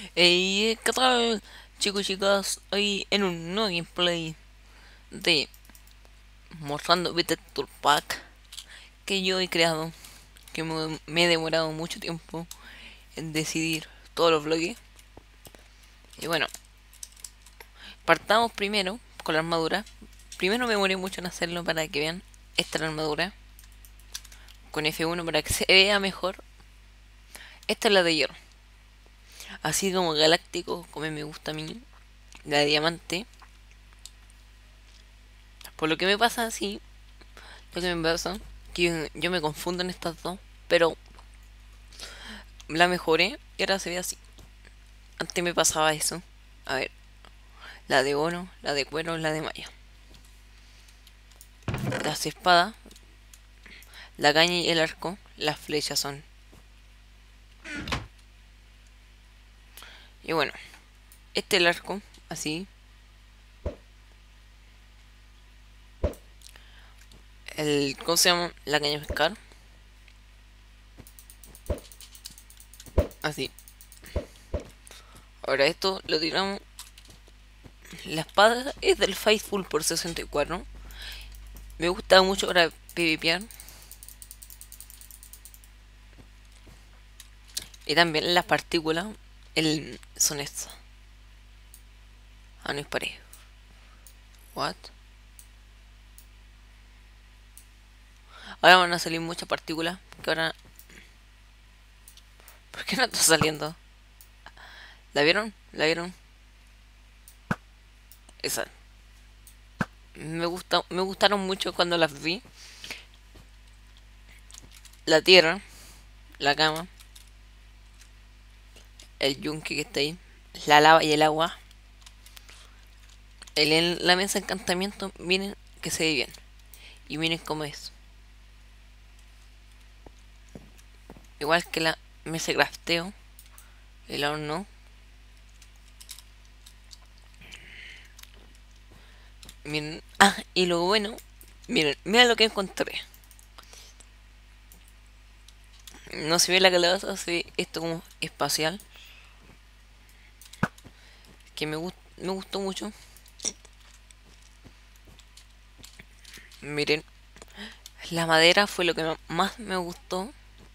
Hey, ¿qué tal, chicos y chicas? Hoy en un nuevo gameplay de mostrando Beat Tour Pack que yo he creado, que me he demorado mucho tiempo en decidir todos los bloques. Y bueno, partamos primero con la armadura. Primero me demoré mucho en hacerlo para que vean. Esta es la armadura, con F1 para que se vea mejor. Esta es la de hierro, así como galáctico, como me gusta a mí, la de diamante. Por lo que me pasa así, lo que me pasa, que yo me confundo en estas dos, pero la mejoré y ahora se ve así. Antes me pasaba eso. A ver, la de oro, la de cuero, la de malla. Las espadas, la caña y el arco, las flechas son. Y bueno, este es el arco, así. ¿Cómo se llama? La caña de pescar, así. Ahora esto lo tiramos. La espada es del Faithful por 64. Me gusta mucho para PvPear. Y también las partículas son estas. Ah, no es pared. What? Ahora van a salir muchas partículas. Que ahora. ¿Por qué no está saliendo? ¿La vieron? ¿La vieron? Esa. Me gustaron mucho cuando las vi. La tierra, la cama, el yunque que está ahí, la lava y el agua. La mesa de encantamiento, miren que se ve bien. Y miren cómo es. Igual que la mesa de crafteo, el horno. Miren. Ah, y lo bueno, miren lo que encontré. No se ve la calabaza, se ve esto como espacial. Que me gustó mucho. Miren, la madera fue lo que más me gustó.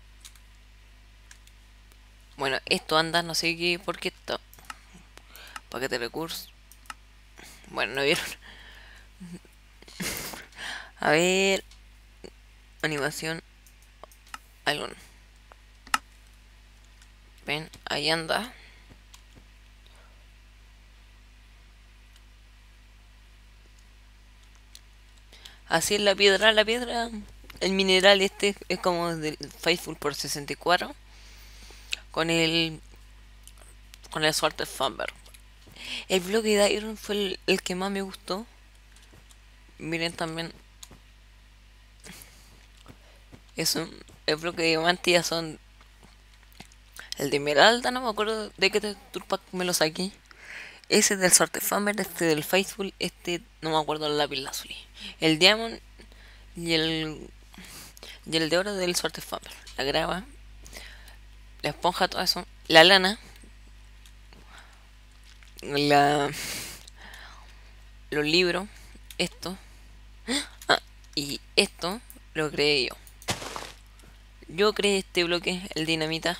Bueno, esto anda, no sé qué, por qué esto. Paquete de recursos. Bueno, no vieron. A ver, animación, algo. Ven, ahí anda. Así es la piedra, el mineral este es como del Faithful por 64 con el Sword Famber. El bloque de Iron fue el que más me gustó. Miren también eso, el bloque de diamante ya son el de esmeralda, no me acuerdo de qué texture pack me lo saqué. Ese del Sword Famber, este del Faithful, este no me acuerdo el lápiz lazuli. El Diamond y el de oro del Sword Famber. La grava, la esponja, todo eso. La lana, la los libros, esto, ah, y esto lo creé yo. Yo creé este bloque, el dinamita.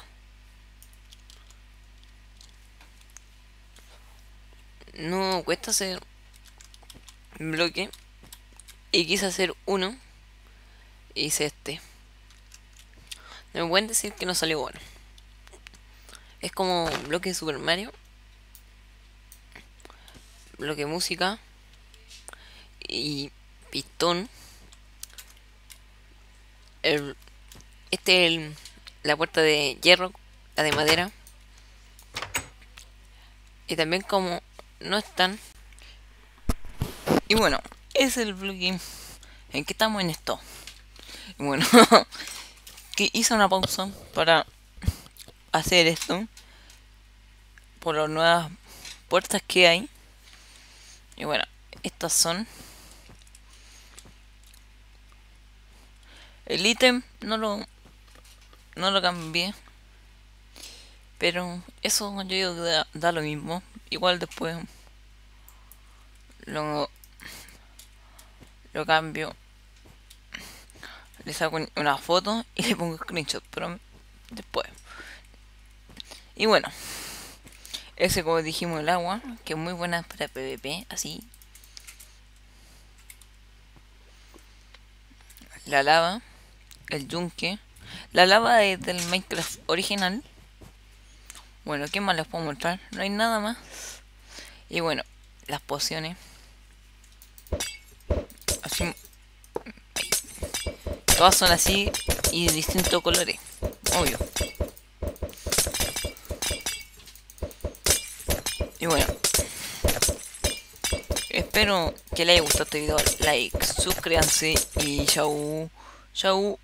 No cuesta hacer un bloque. Y quise hacer uno. E hice este. No me pueden decir que no salió bueno. Es como bloque de Super Mario. Bloque de música. Y pistón. El, este es la puerta de hierro. La de madera. Y también como no están. Y bueno, es el bloque en que estamos en esto. Y bueno, que hice una pausa para hacer esto por las nuevas puertas que hay. Y bueno, estas son. El ítem no lo cambié, Pero eso yo digo que da lo mismo. Igual después lo, lo cambio, le saco una foto y le pongo screenshot, pero después. Y bueno, ese como dijimos el agua, que es muy buena para PvP, así. La lava, el yunque. La lava es del Minecraft original. Bueno, ¿qué más les puedo mostrar? No hay nada más. Y bueno, las pociones. Así, todas son así y de distintos colores. Obvio. Y bueno, espero que les haya gustado este video. Like, suscríbanse y chau. Chau.